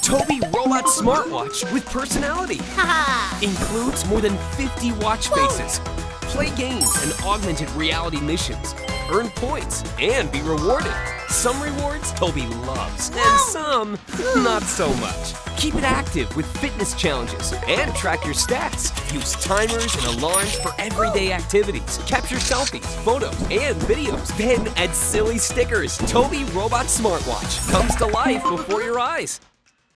Tobii Robot Smartwatch with personality. Includes more than 50 watch faces. Play games and augmented reality missions. Earn points and be rewarded. Some rewards Tobii loves, and some not so much. Keep it active with fitness challenges and track your stats. Use timers and alarms for everyday activities. Capture selfies, photos, and videos. Then add silly stickers. Tobii Robot Smartwatch comes to life before your eyes.